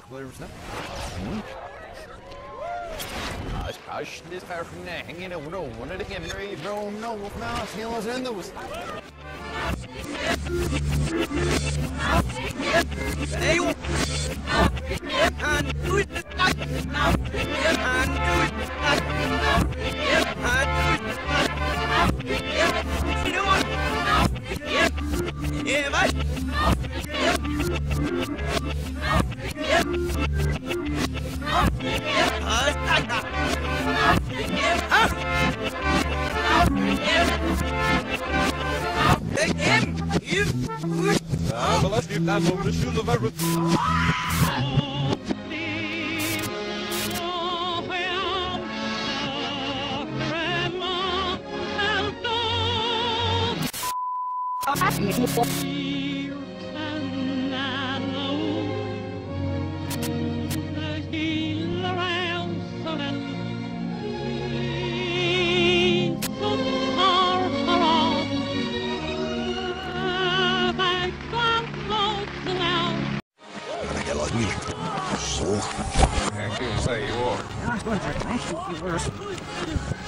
this far from there, hanging out, no, one of the game, very grown, no, wolf mouse, he was in those. I can say you are.